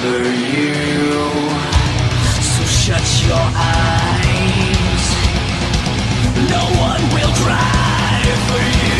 for you. So shut your eyes. No one will cry for you.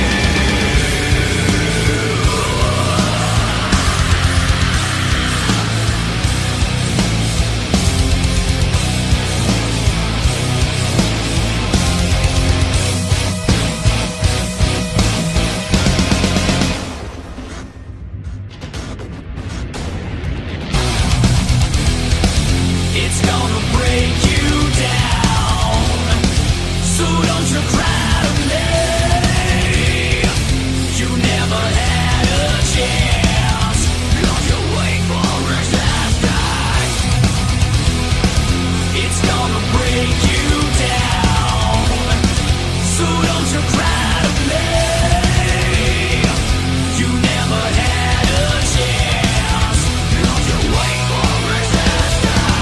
It's gonna break you down, so don't you cry to me. You never had a chance, don't you wait for resistance. It's gonna break you down, so don't you cry to me. You never had a chance, don't you wait for resistance.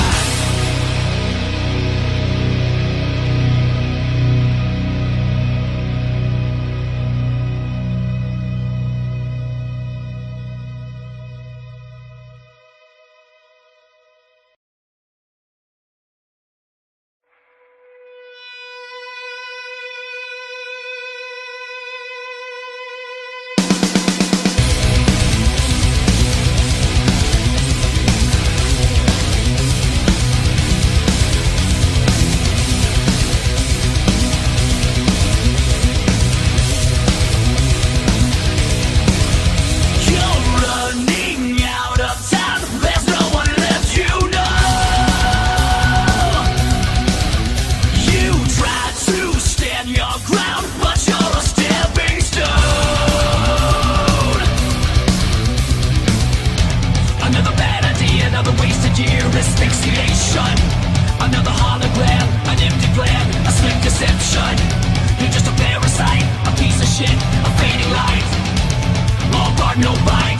Asphyxiation, another hologram, an empty plan, a slick deception. You're just a parasite, a piece of shit, a fading light. All part, no bite.